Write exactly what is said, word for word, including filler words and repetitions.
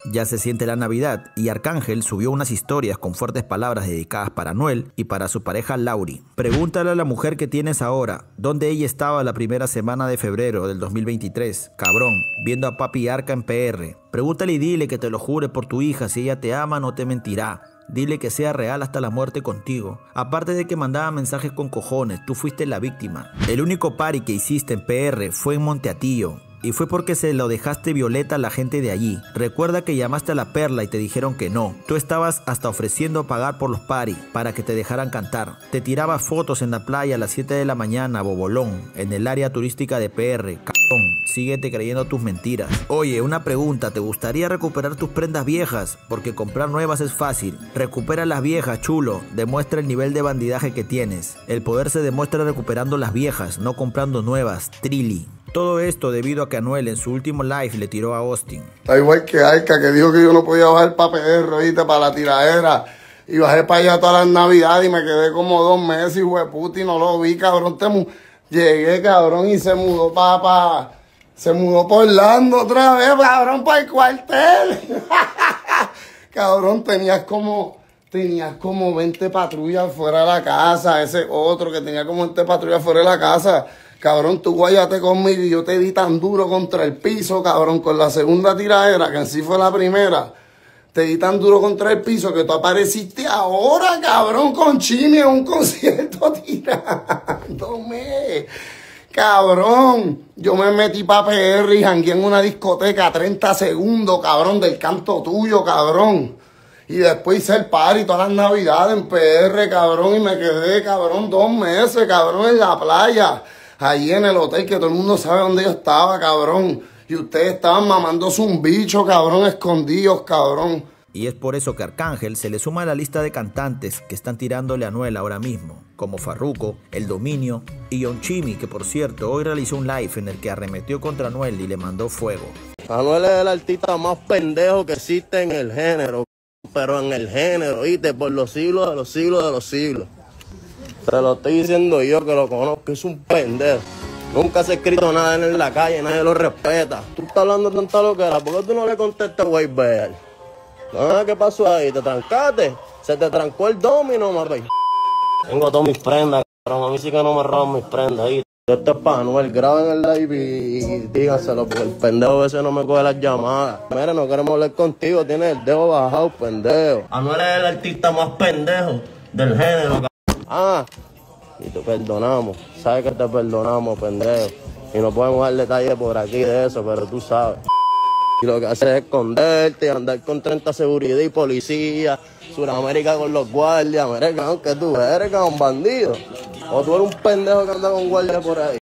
Ya se siente la Navidad y Arcángel subió unas historias con fuertes palabras dedicadas para Anuel y para su pareja Lauri. Pregúntale a la mujer que tienes ahora, ¿dónde ella estaba la primera semana de febrero del dos mil veintitrés? Cabrón, viendo a papi Arca en P R. Pregúntale y dile que te lo jure por tu hija, si ella te ama no te mentirá. Dile que sea real hasta la muerte contigo. Aparte de que mandaba mensajes con cojones, tú fuiste la víctima. El único party que hiciste en P R fue en Monteatillo. Y fue porque se lo dejaste violeta a la gente de allí. Recuerda que llamaste a la Perla y te dijeron que no. Tú estabas hasta ofreciendo pagar por los paris para que te dejaran cantar. Te tirabas fotos en la playa a las siete de la mañana, bobolón, en el área turística de P R. Cabrón, síguete creyendo tus mentiras. Oye, una pregunta, ¿te gustaría recuperar tus prendas viejas? Porque comprar nuevas es fácil. Recupera las viejas, chulo. Demuestra el nivel de bandidaje que tienes. El poder se demuestra recuperando las viejas, no comprando nuevas. Trilly. Todo esto debido a que Anuel en su último live le tiró a Austin. Está igual que Arca, que dijo que yo no podía bajar para P R, ¿viste? Para la tiradera. Y bajé para allá todas las navidades y me quedé como dos meses, hijo de puta, y no lo vi, cabrón. Te mu Llegué, cabrón, y se mudó para... Pa se mudó por Orlando otra vez, cabrón, para el cuartel. Cabrón, tenías como... Tenías como veinte patrullas fuera de la casa. Ese otro que tenía como veinte patrullas fuera de la casa. Cabrón, tú guayaste conmigo y yo te di tan duro contra el piso, cabrón, con la segunda tiradera, que en sí fue la primera. Te di tan duro contra el piso que tú apareciste ahora, cabrón, con Chimi en un concierto tirándome. Cabrón, yo me metí pa' P R y jangué en una discoteca treinta segundos, cabrón, del canto tuyo, cabrón. Y después hice el party todas las navidades en P R, cabrón, y me quedé, cabrón, dos meses, cabrón, en la playa. Allí en el hotel, que todo el mundo sabe dónde yo estaba, cabrón. Y ustedes estaban mamándose un bicho, cabrón, escondidos, cabrón. Y es por eso que Arcángel se le suma a la lista de cantantes que están tirándole a Anuel ahora mismo, como Farruko, El Dominio y Young Chimmy, que por cierto hoy realizó un live en el que arremetió contra Anuel y le mandó fuego. Anuel es el artista más pendejo que existe en el género, pero en el género, ¿viste? Por los siglos de los siglos de los siglos. Te lo estoy diciendo yo que lo conozco, es un pendejo. Nunca se ha escrito nada en la calle, nadie lo respeta. Tú estás hablando tanta loquera, ¿por qué tú no le contestas, güey, ver? Ah, ¿qué pasó ahí? ¿Te trancaste? Se te trancó el domino, mami. Tengo todas mis prendas, cabrón. A mí sí que no me roban mis prendas ahí. Esto es para Anuel, graben el live y, y díganselo, porque el pendejo ese no me coge las llamadas. Mira, no queremos hablar contigo, tienes el dedo bajado, pendejo. Anuel es el artista más pendejo del género, cabrón. Ah, y te perdonamos, sabes que te perdonamos, pendejo. Y no podemos dar detalles por aquí de eso, pero tú sabes. Y lo que haces es esconderte, andar con treinta seguridad y policía, Suramérica con los guardias, América, aunque tú eres, un bandido. O tú eres un pendejo que anda con guardias por ahí.